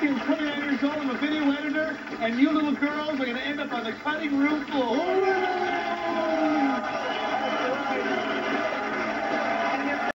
is 29 years old. I'm a video editor, and you little girls are going to end up on the cutting room floor.